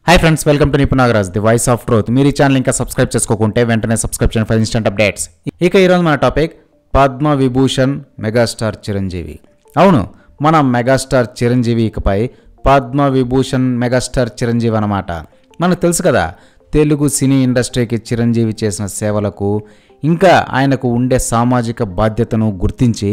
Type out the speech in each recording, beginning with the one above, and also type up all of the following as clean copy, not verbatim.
Hi friends, welcome to Nipun Nagaraj, the voice of truth. మీరు ఈ channel ఇంకా సబ్స్క్రైబ్ చేసుకోకుంటే వెంటనే సబ్స్క్రైబ్ చేయండి ఫర్ ఇన్స్టెంట్ అప్డేట్స్. ఇక ఈరోజు మన టాపిక్ పద్మ విభూషణ్ మెగాస్టార్ చిరంజీవి. అవును, మన మెగాస్టార్ చిరంజీవి ఇకపై పద్మ విభూషణ్ మెగాస్టార్ చిరంజీవి అన్నమాట. మనకు తెలుసు కదా, తెలుగు సినీ ఇండస్ట్రీకి చిరంజీవి చేసిన సేవలకు ఇంకా ఆయనకు ఉండే సామాజిక బాధ్యతను గుర్తించి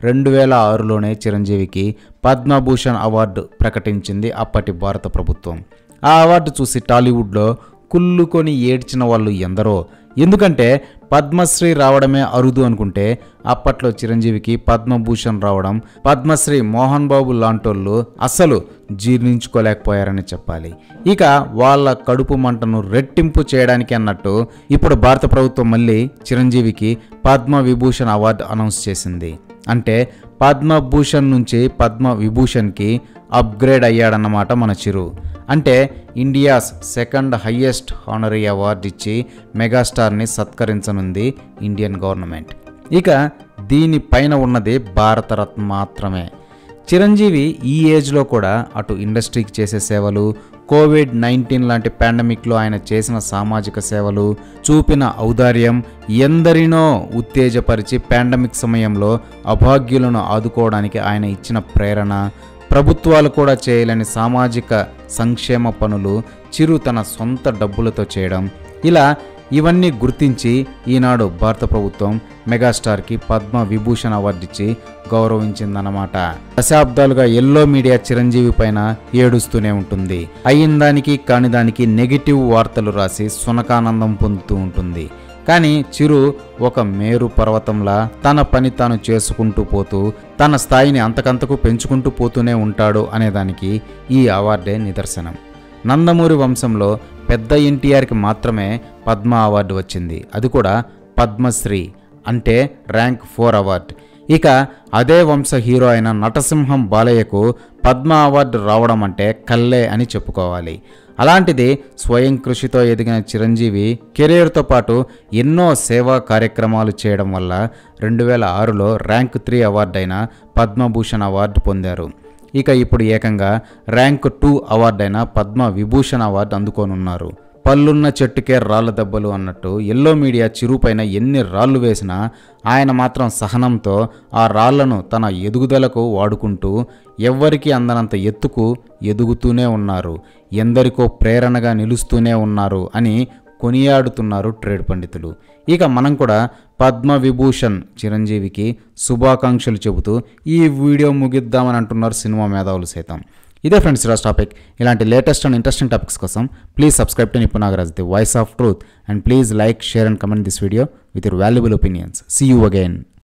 2006లోనే చిరంజీవికి పద్మభూషణ్ అవార్డు ప్రకటించింది అప్పటి భారత ప్రభుత్వం. ఆ అవార్డు చూసి టాలీవుడ్లో కుళ్ళుకొని ఏడ్చిన వాళ్ళు ఎందరో. ఎందుకంటే పద్మశ్రీ రావడమే అరుదు అనుకుంటే అప్పట్లో చిరంజీవికి పద్మభూషణ్ రావడం పద్మశ్రీ మోహన్ బాబు లాంటోళ్ళు అస్సలు జీర్ణించుకోలేకపోయారని చెప్పాలి. ఇక వాళ్ళ కడుపు మంటను రెట్టింపు చేయడానికి అన్నట్టు ఇప్పుడు భారత ప్రభుత్వం మళ్ళీ చిరంజీవికి పద్మ విభూషణ్ అవార్డు అనౌన్స్ చేసింది. అంటే పద్మభూషణ్ నుంచి పద్మ విభూషణ్కి అప్గ్రేడ్ అయ్యాడన్నమాట మన చిరు. అంటే India's second highest honorary award ఇచ్చి మెగాస్టార్ని సత్కరించనుంది ఇండియన్ గవర్నమెంట్. ఇక దీనిపైన ఉన్నది భారతరత్న మాత్రమే. చిరంజీవి ఈ ఏజ్లో కూడా అటు ఇండస్ట్రీకి చేసే సేవలు, కోవిడ్-19 లాంటి పాండమిక్లో ఆయన చేసిన సామాజిక సేవలు, చూపిన ఔదార్యం ఎందరినో ఉత్తేజపరిచి పాండమిక్ సమయంలో అభాగ్యులను ఆదుకోవడానికి ఆయన ఇచ్చిన ప్రేరణ, ప్రభుత్వాలు కూడా చేయలేని సామాజిక సంక్షేమ పనులు చిరు తన సొంత డబ్బులతో చేయడం, ఇలా ఇవన్నీ గుర్తించి ఈనాడు భారత ప్రభుత్వం మెగాస్టార్కి పద్మ విభూషణ్ అవార్డు ఇచ్చి గౌరవించిందన్నమాట. దశాబ్దాలుగా ఎల్లో మీడియా చిరంజీవి పైన ఏడుస్తూనే ఉంటుంది. అయిన దానికి కాని దానికి నెగిటివ్ వార్తలు రాసి సునకానందం పొందుతూ ఉంటుంది. కానీ చిరు ఒక మేరు పర్వతంలా తన పని తాను చేసుకుంటూ పోతూ తన స్థాయిని అంతకంతకు పెంచుకుంటూ పోతూనే ఉంటాడు అనేదానికి ఈ అవార్డే నిదర్శనం. నందమూరి వంశంలో పెద్ద ఎన్టీఆర్కి మాత్రమే పద్మ అవార్డు వచ్చింది, అది కూడా పద్మశ్రీ అంటే ర్యాంక్ 4 అవార్డు. ఇక అదే వంశ హీరో అయిన నటసింహం బాలయ్యకు పద్మ అవార్డు రావడం అంటే కల్లే అని చెప్పుకోవాలి. అలాంటిది స్వయం కృషితో ఎదిగిన చిరంజీవి కెరీర్తో పాటు ఎన్నో సేవా కార్యక్రమాలు చేయడం వల్ల 2006లో ర్యాంక్ 3 అవార్డు అయిన పద్మభూషణ్ అవార్డు పొందారు. ఇక ఇప్పుడు ఏకంగా ర్యాంక్ 2 అవార్డు అయిన పద్మ విభూషణ్ అవార్డు అందుకోనున్నారు. పళ్ళున్న చెట్టుకే రాళ్ల దెబ్బలు అన్నట్టు ఎల్లో మీడియా చిరు పైన ఎన్ని రాళ్లు వేసినా ఆయన మాత్రం సహనంతో ఆ రాళ్లను తన ఎదుగుదలకు వాడుకుంటూ ఎవ్వరికీ అందనంత ఎత్తుకు ఎదుగుతూనే ఉన్నారు, ఎందరికో ప్రేరణగా నిలుస్తూనే ఉన్నారు అని కొనియాడుతున్నారు ట్రేడ్ పండితులు. ఇక మనం కూడా పద్మ విభూషణ్ చిరంజీవికి శుభాకాంక్షలు చెబుతూ ఈ వీడియో ముగిద్దామని అంటున్నారు సినిమా మేధావులు సైతం. ఇదే ఫ్రెండ్స్ ఈరోజు టాపిక్. ఇలాంటి లేటెస్ట్ అండ్ ఇంట్రెస్టింగ్ టాపిక్స్ కోసం please subscribe to Nipun Nagaraj, the voice of truth, and please like, share and comment this video with your valuable opinions. See you again.